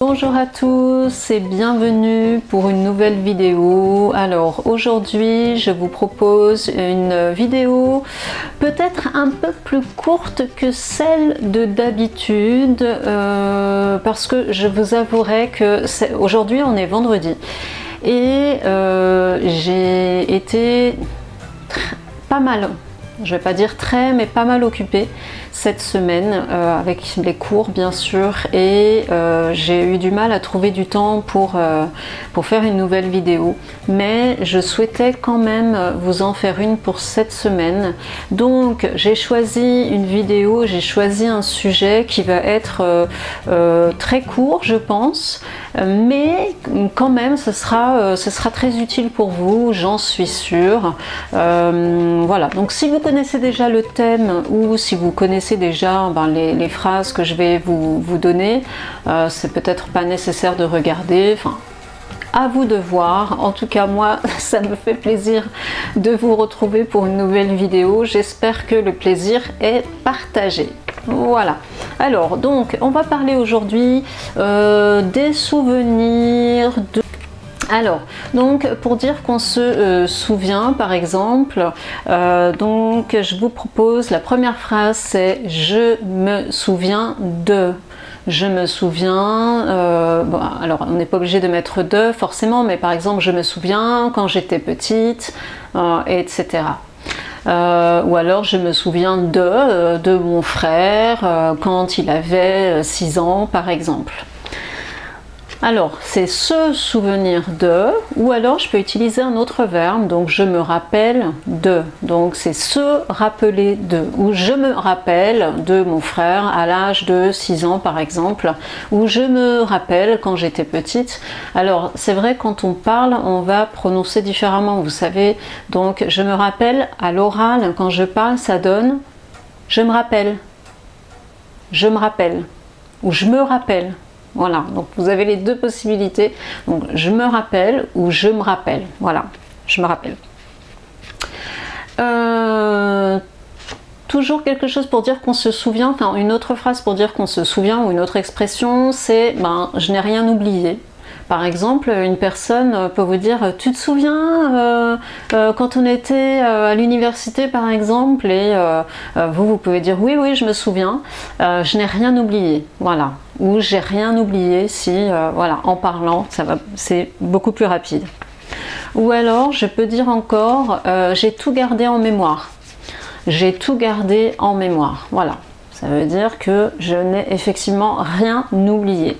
Bonjour à tous et bienvenue pour une nouvelle vidéo. Alors aujourd'hui je vous propose une vidéo peut-être un peu plus courte que celle de d'habitude parce que je vous avouerai que aujourd'hui on est vendredi et j'ai été pas mal, je vais pas dire très, mais pas mal occupée cette semaine avec les cours bien sûr, et j'ai eu du mal à trouver du temps pour faire une nouvelle vidéo, mais je souhaitais quand même vous en faire une pour cette semaine. Donc j'ai choisi une vidéo, j'ai choisi un sujet qui va être très court je pense, mais quand même ce sera très utile pour vous, j'en suis sûre. Voilà, donc si vous connaissez déjà le thème ou si vous connaissez déjà les phrases que je vais vous donner, c'est peut-être pas nécessaire de regarder, enfin à vous de voir. En tout cas moi ça me fait plaisir de vous retrouver pour une nouvelle vidéo, j'espère que le plaisir est partagé. Voilà, alors donc on va parler aujourd'hui des souvenirs de... Alors, donc pour dire qu'on se souvient par exemple, donc je vous propose, la première phrase c'est « je me souviens de ». Je me souviens, bon, alors on n'est pas obligé de mettre de forcément, mais par exemple je me souviens quand j'étais petite, etc. Ou alors je me souviens de mon frère quand il avait 6 ans par exemple. Alors c'est se souvenir de, ou alors je peux utiliser un autre verbe, donc je me rappelle de, donc c'est se rappeler de, ou je me rappelle de mon frère à l'âge de 6 ans par exemple, ou je me rappelle quand j'étais petite. Alors c'est vrai, quand on parle on va prononcer différemment, vous savez, donc je me rappelle à l'oral, quand je parle ça donne je me rappelle, ou je me rappelle. Voilà, donc vous avez les deux possibilités, donc je me rappelle ou je me rappelle, voilà, je me rappelle. Toujours quelque chose pour dire qu'on se souvient, enfin une autre phrase pour dire qu'on se souvient, ou une autre expression, c'est je n'ai rien oublié. Par exemple, une personne peut vous dire « tu te souviens quand on était à l'université par exemple ?» et vous pouvez dire « oui, oui, je me souviens, je n'ai rien oublié ». Voilà, ou « j'ai rien oublié » si, voilà, en parlant, c'est beaucoup plus rapide. Ou alors, je peux dire encore « j'ai tout gardé en mémoire ». J'ai tout gardé en mémoire, voilà. Ça veut dire que je n'ai effectivement rien oublié.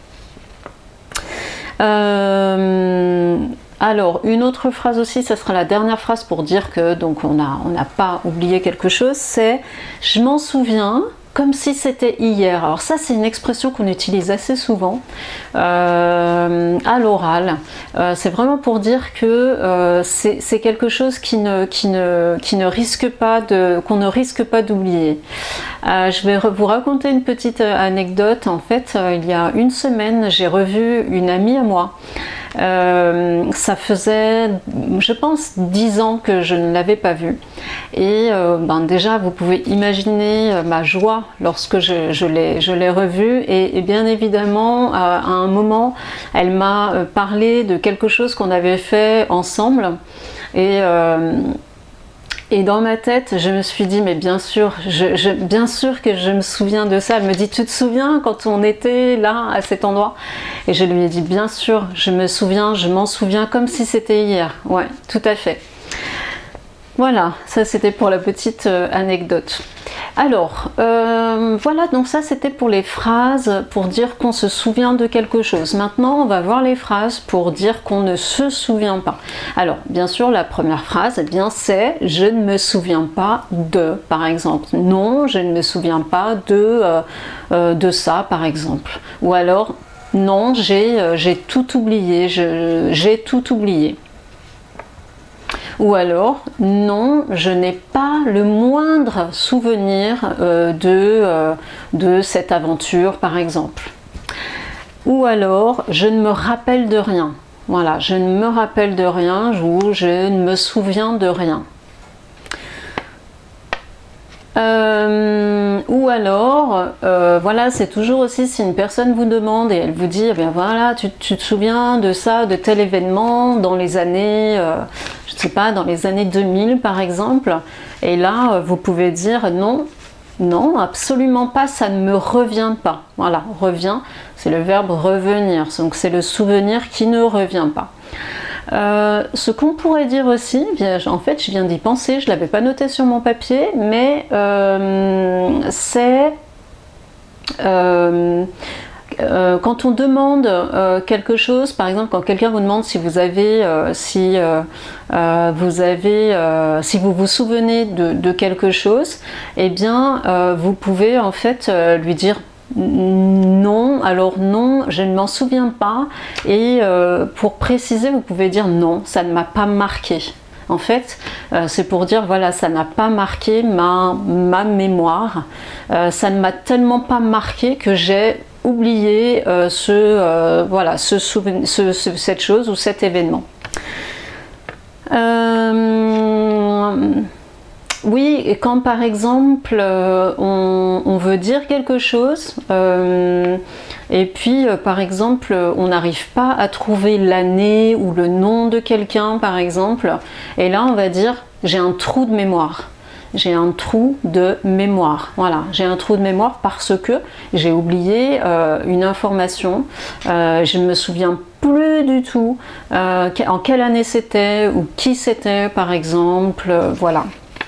Alors une autre phrase aussi, ça sera la dernière phrase pour dire que donc on n'a pas oublié quelque chose, c'est je m'en souviens comme si c'était hier. Alors ça c'est une expression qu'on utilise assez souvent à l'oral, c'est vraiment pour dire que c'est quelque chose qu'on ne risque pas d'oublier. Je vais vous raconter une petite anecdote. En fait, il y a une semaine, j'ai revu une amie à moi. Ça faisait, je pense, 10 ans que je ne l'avais pas vue. Et déjà, vous pouvez imaginer ma joie lorsque je l'ai revue. Et bien évidemment, à un moment, elle m'a parlé de quelque chose qu'on avait fait ensemble. Et dans ma tête, je me suis dit, mais bien sûr, bien sûr que je me souviens de ça. Elle me dit, tu te souviens quand on était là, à cet endroit? Et je lui ai dit, bien sûr, je me souviens, je m'en souviens comme si c'était hier. Ouais, tout à fait. Voilà, ça c'était pour la petite anecdote. Alors, voilà, donc ça c'était pour les phrases pour dire qu'on se souvient de quelque chose. Maintenant, on va voir les phrases pour dire qu'on ne se souvient pas. Alors, bien sûr, la première phrase, eh bien, c'est « je ne me souviens pas de », par exemple. Non, je ne me souviens pas de ça, par exemple. Ou alors, non, j'ai tout oublié, j'ai tout oublié. Ou alors, non, je n'ai pas le moindre souvenir de cette aventure, par exemple. Ou alors, je ne me rappelle de rien. Voilà, je ne me rappelle de rien ou je ne me souviens de rien. Ou alors, voilà, c'est toujours aussi si une personne vous demande et elle vous dit, eh bien voilà, tu te souviens de ça, de tel événement dans les années, je ne sais pas, dans les années 2000 par exemple, et là, vous pouvez dire non, non, absolument pas, ça ne me revient pas. Voilà, revient, c'est le verbe revenir, donc c'est le souvenir qui ne revient pas. Ce qu'on pourrait dire aussi, bien, en fait je viens d'y penser, je ne l'avais pas noté sur mon papier, mais c'est quand on demande quelque chose, par exemple quand quelqu'un vous demande si vous avez, si vous vous souvenez de quelque chose, eh bien vous pouvez en fait lui dire non, alors non, je ne m'en souviens pas, et pour préciser vous pouvez dire non, ça ne m'a pas marqué. En fait, c'est pour dire voilà, ça n'a pas marqué ma mémoire, ça ne m'a tellement pas marqué que j'ai oublié voilà, cette chose ou cet événement. Oui, et quand par exemple on veut dire quelque chose et puis par exemple on n'arrive pas à trouver l'année ou le nom de quelqu'un par exemple, et là on va dire j'ai un trou de mémoire. J'ai un trou de mémoire. Voilà, j'ai un trou de mémoire parce que j'ai oublié une information, je ne me souviens plus du tout en quelle année c'était ou qui c'était par exemple, voilà.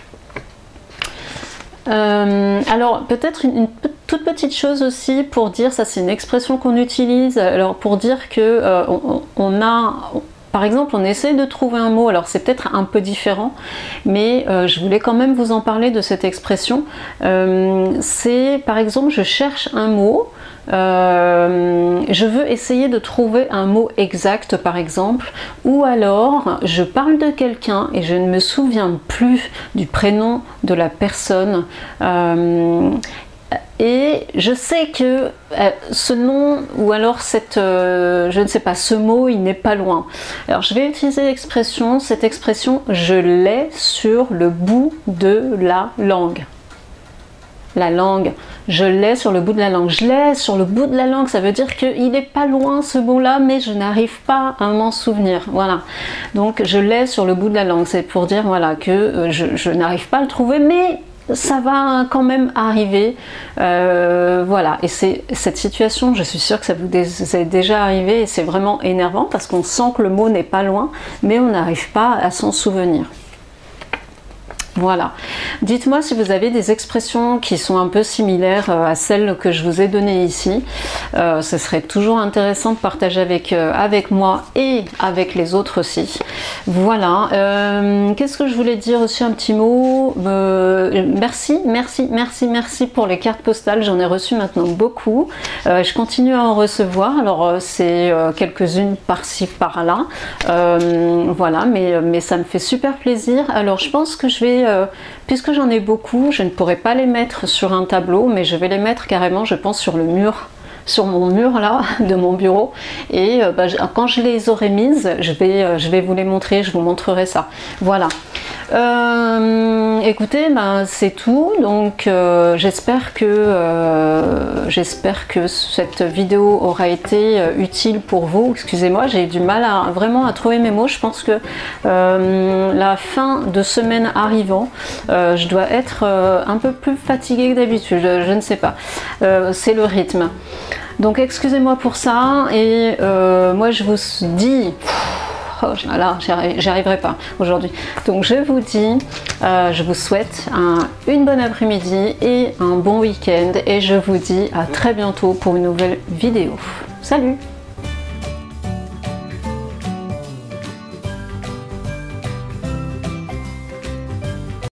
Alors peut-être une toute petite chose aussi pour dire, ça c'est une expression qu'on utilise, alors pour dire que par exemple, on essaie de trouver un mot, alors c'est peut-être un peu différent, mais je voulais quand même vous en parler de cette expression. C'est par exemple, je cherche un mot, je veux essayer de trouver un mot exact par exemple, ou alors je parle de quelqu'un et je ne me souviens plus du prénom de la personne. Et je sais que ce nom ou alors je ne sais pas, ce mot il n'est pas loin. Alors je vais utiliser cette expression je l'ai sur le bout de la langue. La langue, je l'ai sur le bout de la langue. Je l'ai sur le bout de la langue, ça veut dire qu'il n'est pas loin ce mot-là, mais je n'arrive pas à m'en souvenir. Voilà. Donc je l'ai sur le bout de la langue. C'est pour dire voilà que je n'arrive pas à le trouver, mais ça va quand même arriver. Voilà. Et c'est cette situation, je suis sûre que ça vous est déjà arrivé et c'est vraiment énervant parce qu'on sent que le mot n'est pas loin, mais on n'arrive pas à s'en souvenir. Voilà. Dites-moi si vous avez des expressions qui sont un peu similaires à celles que je vous ai données ici. Ce serait toujours intéressant de partager avec moi et avec les autres aussi. Voilà. Qu'est-ce que je voulais dire aussi, un petit mot. Merci pour les cartes postales. J'en ai reçu maintenant beaucoup. Je continue à en recevoir. Alors c'est quelques-unes par-ci par-là. Voilà, mais ça me fait super plaisir. Alors je pense que je vais puisque j'en ai beaucoup, je ne pourrai pas les mettre sur un tableau, mais je vais les mettre carrément, je pense, sur le mur, sur mon mur là, de mon bureau. Et quand je les aurai mises, je vais vous les montrer, je vous montrerai ça. Voilà. Écoutez, c'est tout. Donc j'espère que cette vidéo aura été utile pour vous. Excusez-moi, j'ai du mal vraiment à trouver mes mots. Je pense que la fin de semaine arrivant, je dois être un peu plus fatiguée que d'habitude. Je ne sais pas. C'est le rythme. Donc excusez-moi pour ça. Et moi je vous dis... Oh là, j'y arriverai pas aujourd'hui. Donc je vous dis, je vous souhaite une bonne après-midi et un bon week-end. Et je vous dis à très bientôt pour une nouvelle vidéo. Salut!